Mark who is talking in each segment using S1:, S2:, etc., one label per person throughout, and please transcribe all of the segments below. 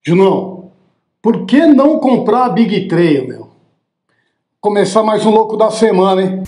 S1: Junão, por que não comprar a Big Trail, meu? Começar mais um louco da semana, hein?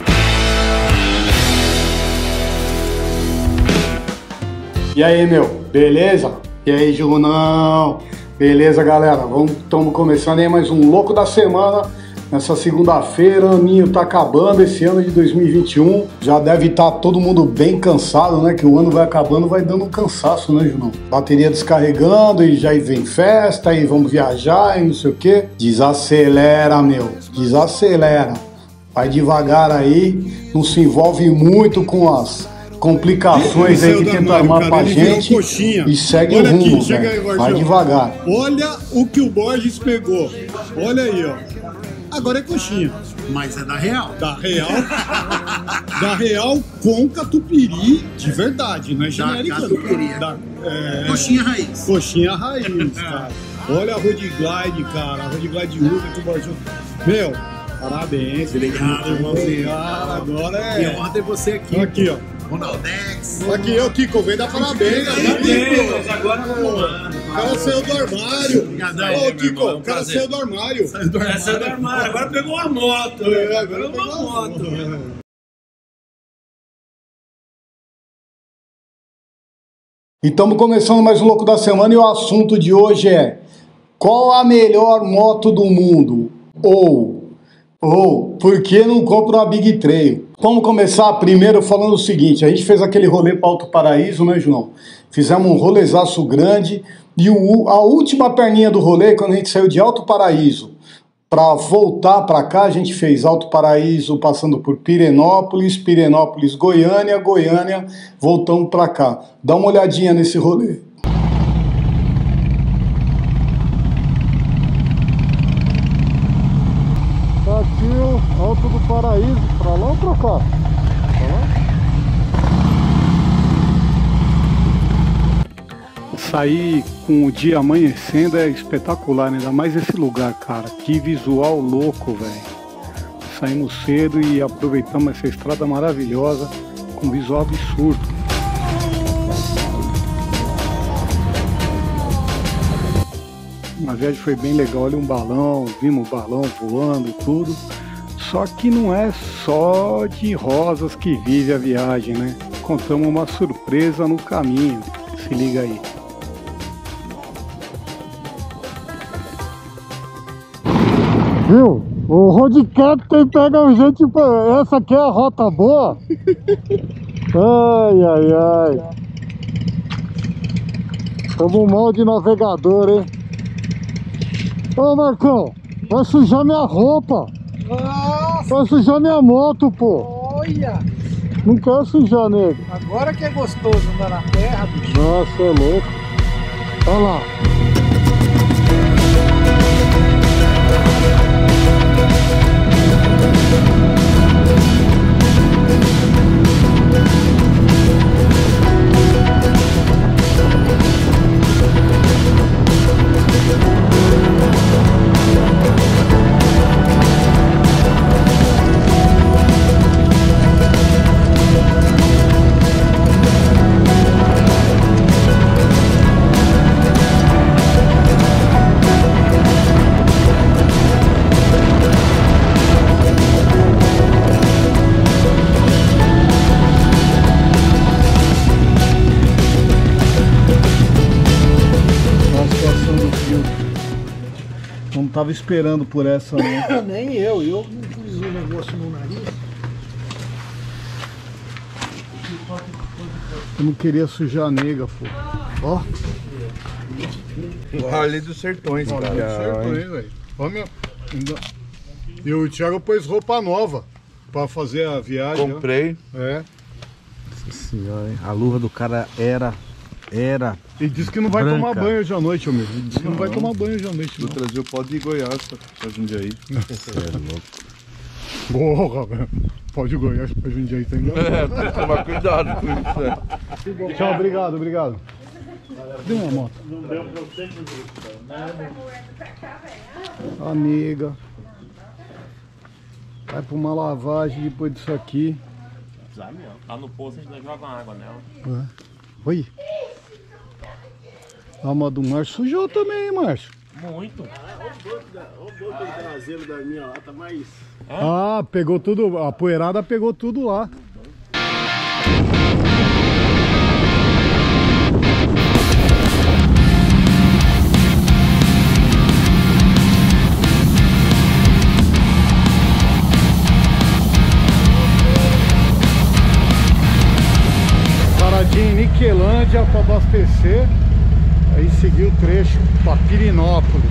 S1: E aí, meu? Beleza? E aí, Junão? Beleza, galera? Estamos começando aí mais um louco da semana. Nessa segunda-feira, o aninho tá acabando, esse ano de 2021. Já deve estar todo mundo bem cansado, né? Que o ano vai acabando, vai dando um cansaço, né, Junão? Bateria descarregando e já vem festa e vamos viajar e não sei o quê. Desacelera, meu. Desacelera. Vai devagar aí, não se envolve muito com as complicações aí que tentam armar pra gente e segue o rumo, velho. Vai devagar.
S2: Olha o que o Borges pegou. Olha aí, ó. Agora é coxinha.
S3: Mas é da Real.
S2: Da Real. Da Real com catupiry de verdade, não é genérica.
S3: Catupiry. Coxinha raiz.
S2: Coxinha raiz, cara. Olha a Road Glide, cara. A Road Glide Uva que o Borges... Meu, parabéns.
S3: Obrigado, irmãozinho.
S2: Agora é...
S3: E honra ter você aqui.
S2: Aqui, ó.
S3: Ronaldex.
S2: Aqui, eu, Kiko, vem dar parabéns.
S3: Agora vamos lá.
S2: O cara saiu do armário.
S3: Obrigadão,
S2: Ô, Kiko, o cara saiu do armário.
S3: Saiu do armário. Agora pegou uma moto.
S2: Agora pegou uma moto.
S1: E estamos começando mais um Louco da Semana e o assunto de hoje é: qual a melhor moto do mundo? Ou por que não compra uma Big Trail? Vamos começar primeiro falando o seguinte: a gente fez aquele rolê para Alto Paraíso, né, Junão? Fizemos um rolezaço grande e a última perninha do rolê, quando a gente saiu de Alto Paraíso para voltar para cá, a gente fez Alto Paraíso passando por Pirenópolis, Goiânia, voltamos para cá. Dá uma olhadinha nesse rolê. Tá aqui o Alto do Paraíso, pra lá ou pra cá? Pra lá? Sair com o dia amanhecendo é espetacular, né? Ainda mais esse lugar, cara. Que visual louco, velho. Saímos cedo e aproveitamos essa estrada maravilhosa com visual absurdo. A viagem foi bem legal, olha um balão, vimos o balão voando e tudo. Só que não é só de rosas que vive a viagem, né? Contamos uma surpresa no caminho, se liga aí. Viu? O Road Captain pega o gente, essa aqui é a rota boa? Ai. Tamo mal de navegador, hein? Ô Marcão, vai sujar minha roupa.
S4: Nossa!
S1: Vai sujar minha moto, pô.
S4: Olha!
S1: Não quero sujar, nego.
S4: Agora que é gostoso andar na terra, bicho.
S1: Nossa, é louco. Olha lá. Não tava esperando por essa, né?
S4: Nem eu não pus o negócio no nariz.
S1: Eu não queria sujar a nega, pô. Ó.
S2: Harley dos Sertões, cara. Harley dos Sertões, velho. Ó, meu. E o Thiago pôs roupa nova pra fazer a viagem.
S5: Comprei.
S2: Ó. É.
S5: Nossa senhora, hein? A luva do cara era.
S2: E disse que não vai
S5: branca.
S2: tomar banho hoje à noite, amigo. Disse que não vai tomar banho hoje à noite,
S5: Vou
S2: não.
S5: trazer o pó de Goiás pra Jundiaí. Você é louco.
S2: Porra, velho. Pode Goiás pra Jundiaí, tá enganado.
S5: Tem que tomar cuidado com isso,
S1: Tchau, obrigado. Cadê minha moto? Amiga. Vai pra uma lavagem depois disso aqui.
S6: Lá no poço a gente joga uma água nela.
S1: Oi. A alma do Márcio sujou também, hein, Márcio?
S6: Muito.
S3: O banco traseiro da minha lá tá mais...
S1: Ah, pegou tudo, a poeirada pegou tudo lá. Paradinha em Niquelândia para abastecer, aí seguiu o trecho para Pirenópolis.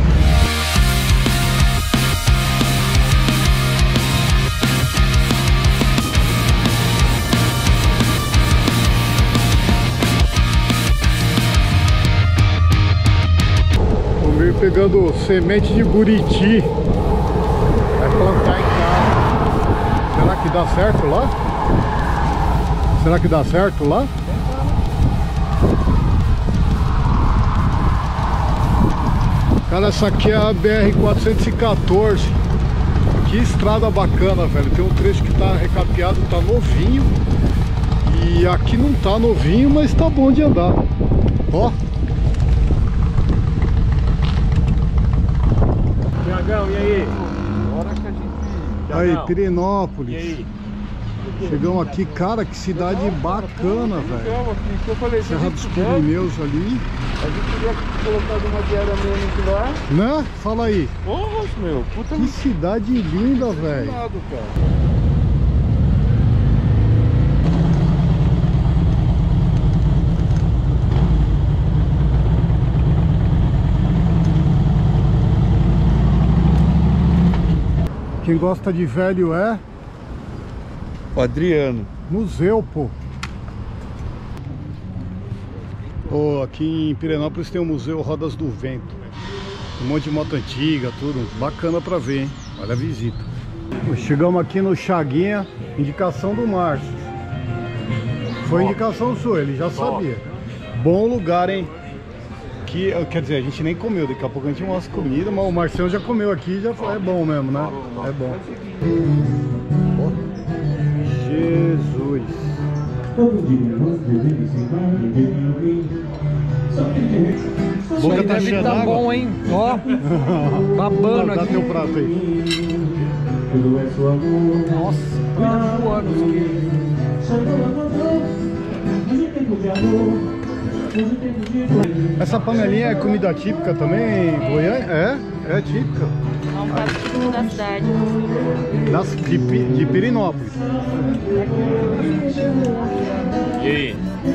S1: Pegando semente de buriti, vai plantar em casa. Será que dá certo lá? Será que dá certo lá? Cara, essa aqui é a BR-414. Que estrada bacana, velho. Tem um trecho que tá recapeado, tá novinho. E aqui não tá novinho, mas tá bom de andar. Ó.
S6: Tiagão, e aí?
S5: Hora que a gente...
S1: Aí, Pirenópolis.
S6: E aí?
S1: Chegamos aqui, cara, que cidade bacana, velho.
S5: Eu falei,
S1: Serra dos Pirineus ali.
S5: a gente queria colocar uma diária mesmo lá.
S1: Né? Fala aí.
S5: Porra, meu, puta
S1: Que cidade linda, velho.
S5: lado, cara.
S1: Quem gosta de velho é
S5: O Adriano.
S1: museu, pô. Oh, aqui em Pirenópolis tem o Museu Rodas do Vento. Um monte de moto antiga, tudo. Bacana pra ver, hein? Olha a visita. Chegamos aqui no Chaguinha, indicação do Márcio. Foi indicação sua, ele já sabia. Bom lugar, hein? Que, quer dizer, a gente nem comeu, daqui a pouco a gente mostra comida, mas o Marcelo já comeu aqui, já é bom mesmo, né? É bom. Jesus. Boca tá cheia d'água.
S4: Bom, hein? Ó, babando
S1: Dá
S4: aqui.
S1: teu prato aí.
S4: Nossa, tá voando isso aqui.
S1: Essa panelinha é comida típica também, Goiânia? É típica.
S7: É um prato típico da cidade.
S1: De Pirenópolis.
S6: E aí?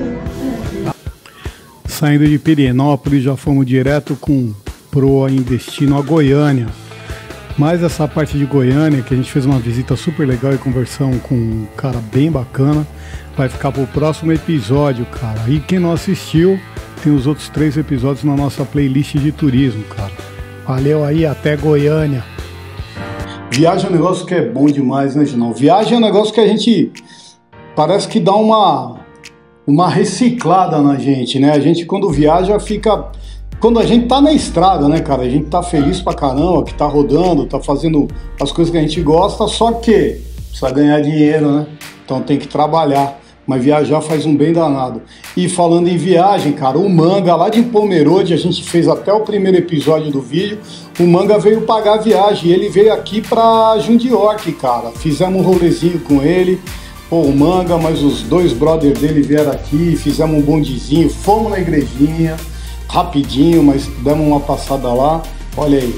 S1: Saindo de Pirenópolis, já fomos direto com proa em destino a Goiânia. Mas essa parte de Goiânia, que a gente fez uma visita super legal e conversamos com um cara bem bacana, vai ficar pro próximo episódio, cara. E quem não assistiu, tem os outros 3 episódios na nossa playlist de turismo, cara. Valeu aí, até Goiânia. Viagem é um negócio que é bom demais, né, Ginão? Viagem é um negócio que a gente parece que dá uma reciclada na gente, né? A gente quando viaja fica... Quando a gente tá na estrada, né, cara? A gente tá feliz pra caramba, que tá rodando, tá fazendo as coisas que a gente gosta, só que precisa ganhar dinheiro, né? Então tem que trabalhar. Mas viajar faz um bem danado. E falando em viagem, cara, o Manga lá de Pomerode, a gente fez até o primeiro episódio do vídeo, o Manga veio pagar a viagem, ele veio aqui pra Jundiorque, cara. Fizemos um rolezinho com ele, pô, o Manga, mas os 2 brothers dele vieram aqui, fizemos um bondezinho, fomos na igrejinha, rapidinho, mas demos uma passada lá, olha aí.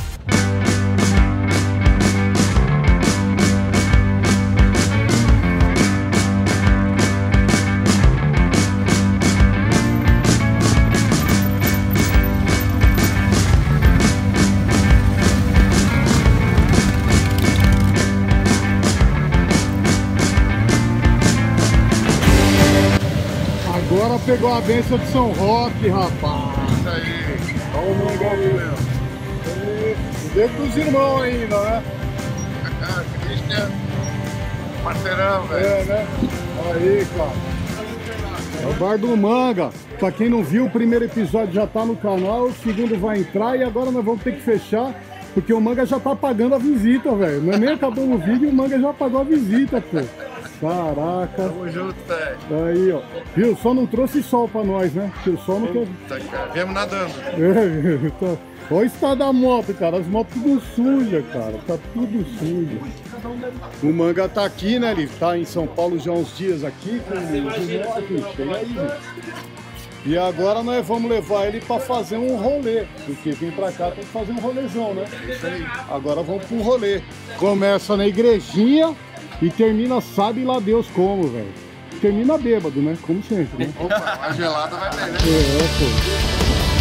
S1: Agora pegou a benção de São Roque, rapaz.
S5: Isso aí.
S1: Olha o negócio mesmo. Dentro dos irmãos ainda, né?
S5: Cristian, parceirão, velho.
S1: É, né? Aí, cara. É o Bar do Manga. Pra quem não viu, o primeiro episódio já tá no canal, o segundo vai entrar e agora nós vamos ter que fechar, porque o Manga já tá pagando a visita, velho. Não é nem acabou o vídeo, o Manga já pagou a visita, pô. Caraca.
S5: Tamo junto, velho.
S1: Aí, ó. Viu? Só não trouxe sol pra nós, né? Porque o sol não quer...
S5: Tá, cara. Viemos nadando.
S1: Olha o estado da moto, cara. As motos tudo sujas, cara. Tá tudo sujo. O Manga tá aqui, né? Ele tá em São Paulo já há uns dias aqui. E agora nós vamos levar ele pra fazer um rolê. Porque vem pra cá tem que fazer um rolezão, né? Agora vamos pro rolê. Começa na igrejinha e termina sabe lá Deus como, velho. Termina bêbado, né? Como sempre, né?
S5: Opa, a gelada vai bem, né?
S1: Pô.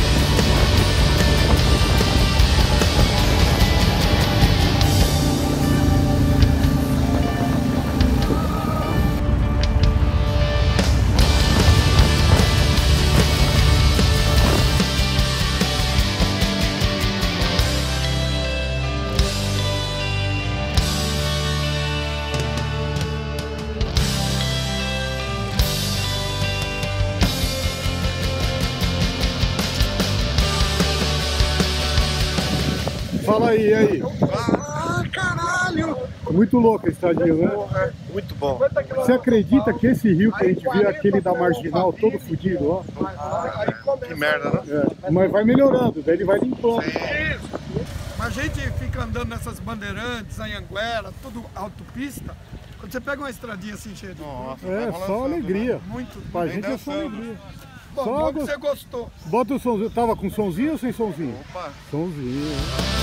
S1: Fala aí, e aí?
S5: Ah, caralho!
S1: Muito louco a estradinha, né?
S5: Porra, muito bom.
S1: Você acredita que esse rio que a gente viu é aquele da Marginal todo fodido, ó?
S5: Que merda, né?
S1: É, mas vai melhorando, daí ele vai limpando.
S4: A gente fica andando nessas bandeirantes, Anhanguera, tudo autopista. Quando você pega uma estradinha assim cheia de...
S5: Nossa,
S1: É,
S5: vai
S1: só
S5: balançando,
S1: alegria.
S5: né?
S4: Muito.
S1: Pra
S5: Vem
S1: gente é só
S5: dançando.
S1: alegria.
S4: Bom,
S1: Só
S4: bom que você gostou.
S1: Bota o somzinho. Tava com somzinho ou sem somzinho?
S5: Opa!
S1: Somzinho.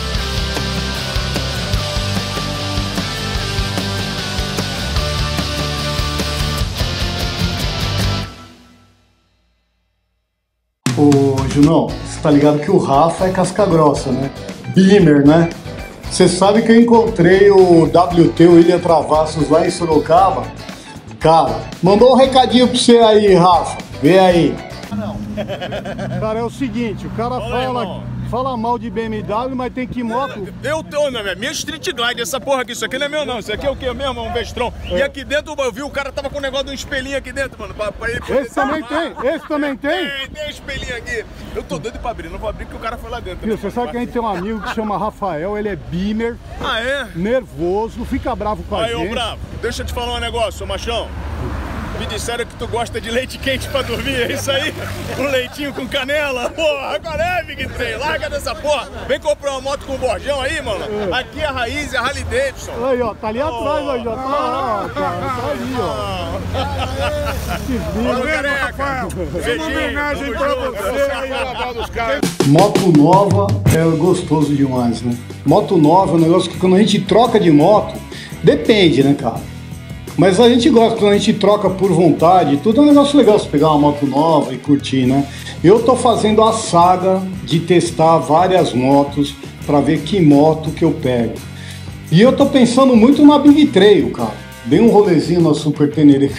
S1: Ô, Junão, você tá ligado que o Rafa é casca grossa, né? Beamer, né? Você sabe que eu encontrei o WT, o William Travassos, lá em Sorocaba? Cara, mandou um recadinho pra você aí, Rafa. Vê aí. Cara, é o seguinte, o cara fala mal de BMW, mas tem que moto.
S8: Eu tô, não, é minha Street Glide, essa porra aqui, isso aqui não é meu não, isso aqui é o que mesmo? É um Vestron. E aqui dentro eu vi, o cara tava com um negócio de um espelhinho aqui dentro, mano, pra ele poder...
S1: Esse também tem, esse também tem.
S8: Tem um espelhinho aqui. Eu tô doido pra abrir, não vou abrir porque o cara foi lá dentro.
S1: Viu, você sabe que a gente tem um amigo que chama Rafael, ele é Beamer,
S8: Ah, é?
S1: nervoso, fica bravo com a
S8: Aí, ô
S1: gente.
S8: bravo, deixa eu te falar um negócio, ô machão. Me disseram que tu gosta de leite quente pra dormir, é isso aí? Um leitinho com canela? Porra, agora é, Big Trem, larga dessa porra. Vem comprar uma moto com borjão aí, mano. Aqui é a raiz, é a Harley Davidson.
S1: Aí, ó, tá ali atrás, ó, já tá lá, cara, tá ali, ó.
S8: Olha o careca. Beijinho,
S2: homenagem
S8: tamo
S2: pra
S8: junto.
S2: você aí, lavado dos caras.
S1: Moto nova é gostoso demais, né? Moto nova é um negócio que quando a gente troca de moto, depende, né, cara? Mas a gente gosta, quando a gente troca por vontade, tudo é um negócio legal, você pegar uma moto nova e curtir, né? Eu tô fazendo a saga de testar várias motos para ver que moto que eu pego. E eu tô pensando muito na Big Trail, cara. Dei um rolezinho na Super Tenerife,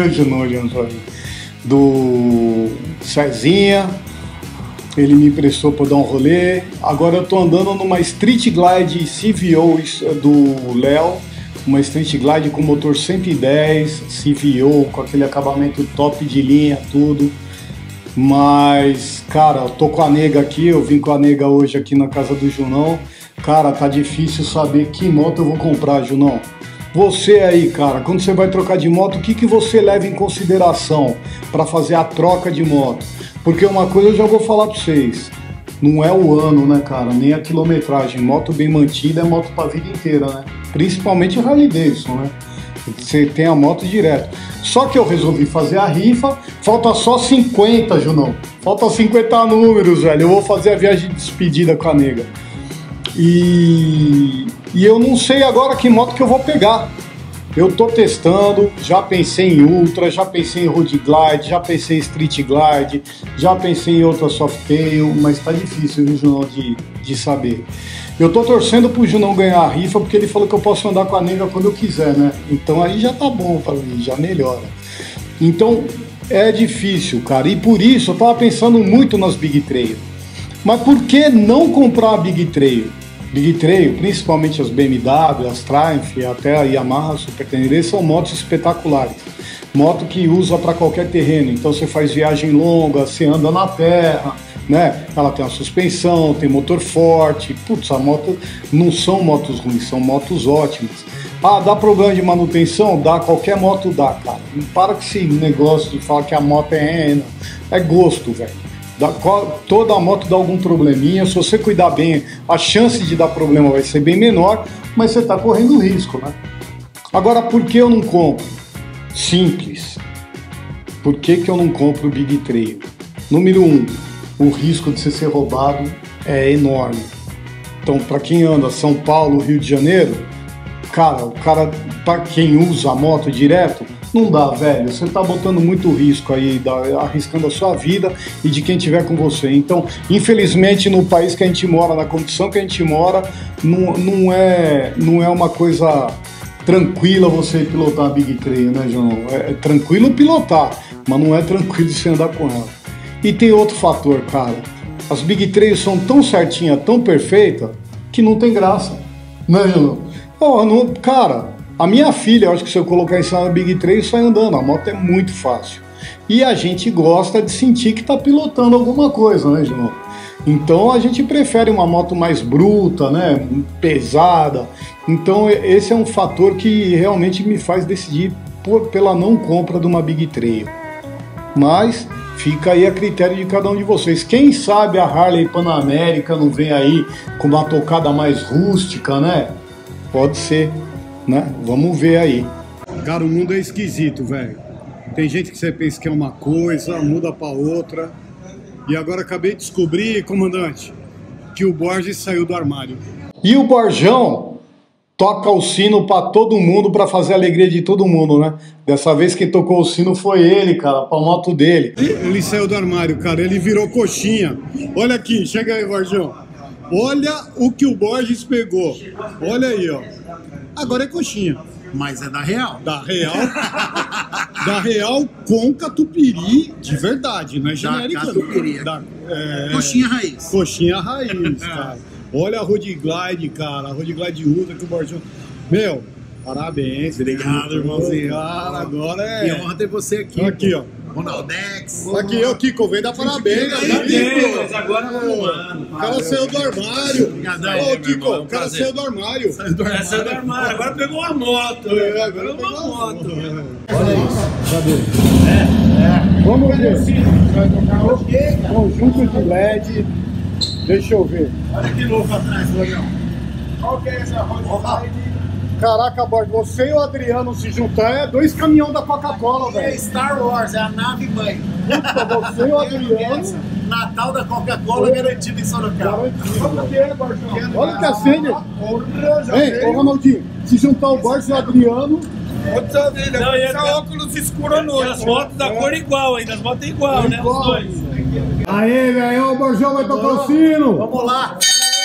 S1: do Cezinha, ele me emprestou para dar um rolê. Agora eu tô andando numa Street Glide CVO do Léo, uma Street Glide com motor 110, CVO, com aquele acabamento top de linha, tudo. Mas, cara, eu tô com a nega aqui, eu vim com a nega hoje aqui na casa do Junão. Cara, tá difícil saber que moto eu vou comprar, Junão. Você aí, cara, quando você vai trocar de moto, o que você leva em consideração para fazer a troca de moto? Porque uma coisa eu já vou falar para vocês, não é o ano, né, cara, nem a quilometragem. Moto bem mantida é moto pra vida inteira, né? Principalmente o Harley Davidson, né? Você tem a moto direto. Só que eu resolvi fazer a rifa, falta só 50, Junão. Falta 50 números, velho. Eu vou fazer a viagem de despedida com a nega. E eu não sei agora que moto que eu vou pegar. Eu tô testando, já pensei em Ultra, já pensei em Road Glide, já pensei em Street Glide, já pensei em outra Softail, mas tá difícil, viu, Junão, de saber. Eu tô torcendo pro Junão ganhar a rifa, porque ele falou que eu posso andar com a nega quando eu quiser, né? Então aí já tá bom pra mim, já melhora. Então é difícil, cara, e por isso eu tava pensando muito nas Big Trail. Mas por que não comprar a Big Trail? Big Trail, principalmente as BMW, as Triumph, até a Yamaha, a Super Tenere, são motos espetaculares. Moto que usa para qualquer terreno, então você faz viagem longa, você anda na terra, né? Ela tem uma suspensão, tem motor forte. Putz, a moto não são motos ruins, são motos ótimas. Ah, dá problema de manutenção? Dá, qualquer moto dá, cara. Não para com esse negócio de falar que a moto é gosto, velho. Toda moto dá algum probleminha, se você cuidar bem, a chance de dar problema vai ser bem menor, mas você tá correndo risco, né? Agora, por que eu não compro? Simples. Por que eu não compro o Big Trail? Número 1, o risco de você ser roubado é enorme. Então, para quem anda São Paulo, Rio de Janeiro, para quem usa a moto direto, não dá, velho. Você tá botando muito risco aí, arriscando a sua vida e de quem tiver com você. Então, infelizmente, no país que a gente mora, na condição que a gente mora, não é uma coisa tranquila você pilotar a Big Trail, né, João? É tranquilo pilotar, mas não é tranquilo você andar com ela. E tem outro fator, cara. As Big Trails são tão certinhas, tão perfeitas, que não tem graça, né, João? Cara, a minha filha, eu acho que se eu colocar em cima da Big Trail, sai andando. A moto é muito fácil. E a gente gosta de sentir que tá pilotando alguma coisa, né, João? Então a gente prefere uma moto mais bruta, né, pesada. Então esse é um fator que realmente me faz decidir pela não compra de uma Big Trail. Mas fica aí a critério de cada um de vocês. Quem sabe a Harley Panamérica não vem aí com uma tocada mais rústica, né? Pode ser, né? Vamos ver aí. Cara, o mundo é esquisito, velho. Tem gente que você pensa que é uma coisa, muda pra outra. E agora acabei de descobrir, comandante, que o Borges saiu do armário. E o Borjão toca o sino pra todo mundo, pra fazer a alegria de todo mundo, né? Dessa vez quem tocou o sino foi ele, cara, pra moto dele. Ele saiu do armário, cara, ele virou coxinha. Olha aqui, chega aí, Borjão. Olha o que o Borges pegou. Olha aí, ó. Agora é coxinha.
S3: Mas é da Real.
S1: Da Real. Da Real com catupiry de verdade, não é genérica.
S3: Catupiry. Coxinha raiz.
S1: Coxinha raiz, cara. Olha a Road Glide, cara. A Road Glide Ultra que o Borjão... Meu, parabéns.
S3: Obrigado, irmãozinho.
S1: Cara, agora é...
S3: Que honra ter você aqui.
S1: Aqui, ó.
S3: Ronaldex.
S1: Aqui, eu, Kiko, vem dar parabéns.
S3: Mas agora voando.
S1: O cara saiu do armário.
S3: Obrigadão.
S1: Ô, Kiko, o cara saiu do armário.
S3: Saiu do armário. Agora pegou uma moto.
S1: Agora pegou uma moto.
S3: Olha isso.
S1: Cadê? Vamos ver. Conjunto de LED. Deixa eu ver.
S3: Olha que louco atrás, Florião.
S1: Qual que é essa Road? Caraca, Borges, você e o Adriano se juntar é 2 caminhões da Coca-Cola, velho.
S3: É Star Wars, é a nave mãe.
S1: Puta, você e o Adriano.
S3: Natal da Coca-Cola garantido em Sorocaba.
S1: Olha que acende. Ei, ô Ronaldinho, se juntar o Borges e o Adriano...
S4: Outra vida, não, esse óculos escuro à noite.
S6: As motos da cor igual ainda, as motos igual, né? Os dois.
S1: Aê, velho, o Borjão vai tocar o sino.
S3: Vamos lá.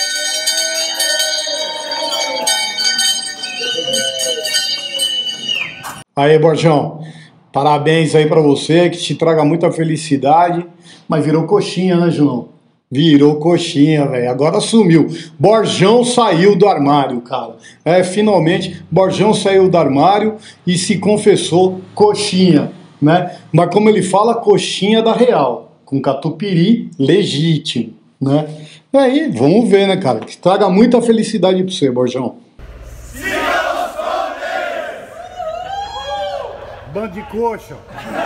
S1: Aí, Borjão, parabéns aí pra você, que te traga muita felicidade. Mas virou coxinha, né, João? Virou coxinha, velho. Agora sumiu. Borjão saiu do armário, cara. Finalmente, Borjão saiu do armário e se confessou coxinha, né? Mas como ele fala, coxinha da Real, com catupiry legítimo, né? E aí, vamos ver, né, cara? Que traga muita felicidade pra você, Borjão. Bando de coxa.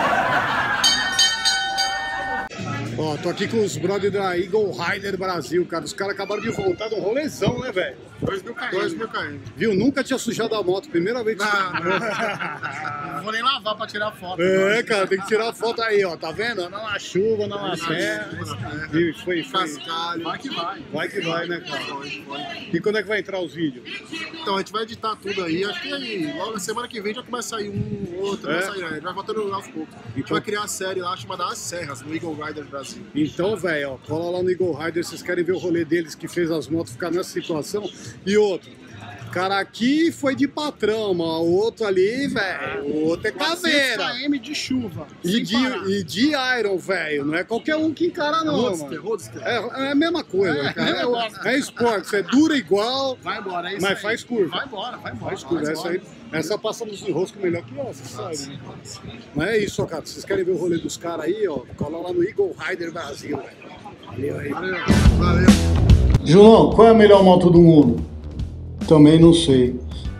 S1: Ó, tô aqui com os brothers da Eagle Rider Brasil, cara. Os caras acabaram de voltar de um rolezão, né, velho?
S3: 2.000 km.
S1: Viu? Nunca tinha sujado a moto. Primeira vez que...
S3: Não vou nem lavar pra tirar foto.
S1: Cara, tem que tirar foto aí, ó. Tá vendo? Anda na chuva, anda na serra. Foi
S3: cascalho. Vai que vai.
S1: Vai que vai, né, cara? E quando é que vai entrar os vídeos?
S3: Então, a gente vai editar tudo aí. Acho que aí, logo na semana que vem já começa a sair um, outro. Vai sair, a gente vai voltando aos poucos. A gente vai criar uma série lá chamada As Serras, no Eagle Rider Brasil.
S1: Então, velho, ó, cola lá no Eagle Rider, vocês querem ver o rolê deles que fez as motos ficar nessa situação. E outro, cara aqui foi de patrão, mas o outro ali, velho, o outro é caveira.
S3: 400 km de chuva.
S1: E de Iron, velho, não é qualquer um que encara não,
S3: Roadster.
S1: É a mesma coisa, cara. É esporte, é dura igual,
S3: vai embora, é isso
S1: mas
S3: aí.
S1: Faz curva.
S3: Vai embora.
S1: Faz curva, essa passa nos enroscos melhor que essa, sabe? Mas é isso, ó, cara, vocês querem ver o rolê dos caras aí, ó, cola lá no Eagle Rider Brasil, velho. Valeu. João, qual é a melhor moto do mundo? Também não sei.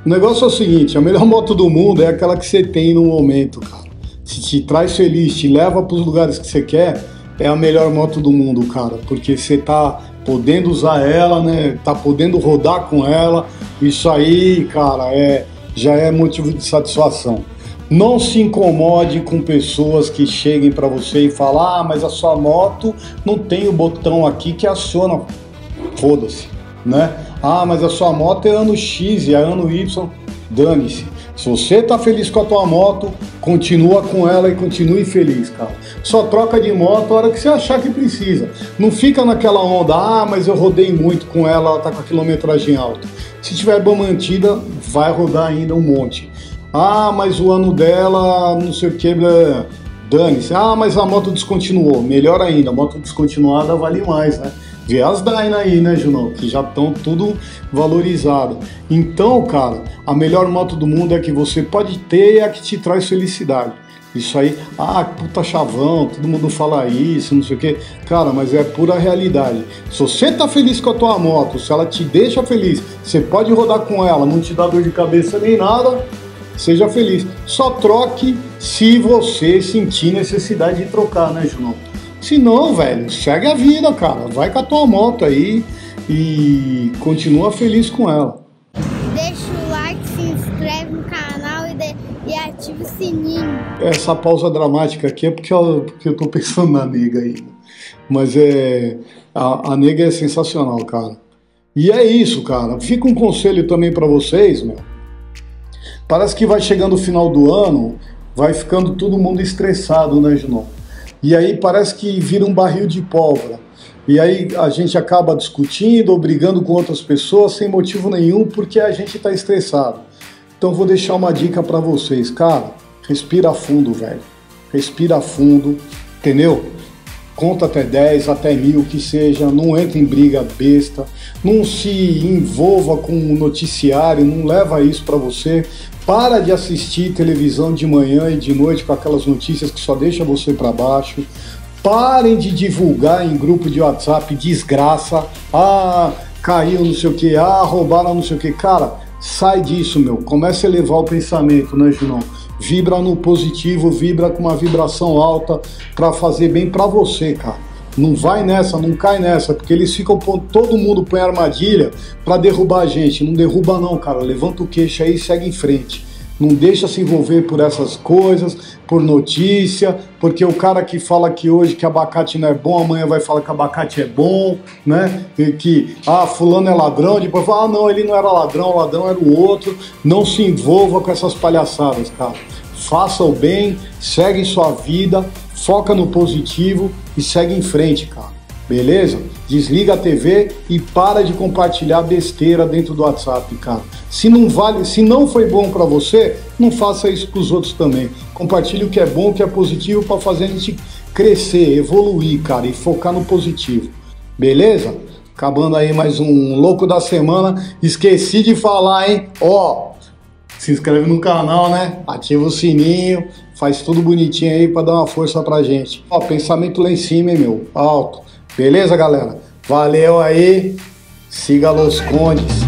S1: O negócio é o seguinte, a melhor moto do mundo é aquela que você tem no momento, cara. Se te traz feliz, te leva para os lugares que você quer, é a melhor moto do mundo, cara. Porque você tá podendo usar ela, né? Tá podendo rodar com ela. Isso aí, cara, já é motivo de satisfação. Não se incomode com pessoas que cheguem para você e falam: ah, mas a sua moto não tem o botão aqui que aciona. Foda-se, né? Ah, mas a sua moto é ano X e é ano Y. Dane-se. Se você tá feliz com a tua moto, continua com ela e continue feliz, cara. Só troca de moto a hora que você achar que precisa. Não fica naquela onda: ah, mas eu rodei muito com ela, ela tá com a quilometragem alta. Se tiver bem mantida, vai rodar ainda um monte. Ah, mas o ano dela, não sei o que, dane-se. Ah, mas a moto descontinuou. Melhor ainda, a moto descontinuada vale mais, né? Vê as Dyna aí, né, Junão? Que já estão tudo valorizado. Então, cara, a melhor moto do mundo é que você pode ter e é a que te traz felicidade. Isso aí, ah, puta chavão, todo mundo fala isso, não sei o que. Cara, mas é pura realidade. Se você tá feliz com a tua moto, se ela te deixa feliz, você pode rodar com ela, não te dá dor de cabeça nem nada, seja feliz. Só troque se você sentir necessidade de trocar, né, Junão? Se não, velho, segue a vida, cara. Vai com a tua moto aí e continua feliz com ela.
S9: Deixa o like, se inscreve no canal e ativa o sininho.
S1: Essa pausa dramática aqui é porque eu tô pensando na nega aí. Mas a nega é sensacional, cara. E é isso, cara. Fica um conselho também pra vocês, meu. Parece que vai chegando o final do ano, vai ficando todo mundo estressado, né, Junão? E aí parece que vira um barril de pólvora. E aí a gente acaba discutindo ou brigando com outras pessoas sem motivo nenhum porque a gente tá estressado. Então vou deixar uma dica pra vocês, cara. Respira fundo, velho. Respira fundo, entendeu? Conta até 10, até 1000, que seja. Não entre em briga besta. Não se envolva com o noticiário, não leva isso pra você. Para de assistir televisão de manhã e de noite com aquelas notícias que só deixam você para baixo. Parem de divulgar em grupo de WhatsApp desgraça. Ah, caiu não sei o que. Ah, roubaram não sei o que. Cara, sai disso, meu. Comece a elevar o pensamento, né, Junão? Vibra no positivo, vibra com uma vibração alta para fazer bem para você, cara. Não vai nessa, não cai nessa, porque eles ficam, todo mundo põe armadilha para derrubar a gente. Não derruba não, cara. Levanta o queixo aí e segue em frente. Não deixa se envolver por essas coisas, por notícia, porque o cara que fala que hoje que abacate não é bom, amanhã vai falar que abacate é bom, né? E que, fulano é ladrão, depois fala, não, ele não era ladrão, o ladrão era o outro. Não se envolva com essas palhaçadas, cara. Faça o bem, segue sua vida, foca no positivo e segue em frente, cara. Beleza? Desliga a TV e para de compartilhar besteira dentro do WhatsApp, cara. Se não foi bom pra você, não faça isso pros outros também. Compartilhe o que é bom, o que é positivo para fazer a gente crescer, evoluir, cara, e focar no positivo. Beleza? Acabando aí mais um Louco da Semana. Esqueci de falar, hein? Se inscreve no canal, né? Ativa o sininho, faz tudo bonitinho aí pra dar uma força pra gente. Pensamento lá em cima, hein, meu? Alto. Beleza, galera? Valeu aí. Siga Los Condes.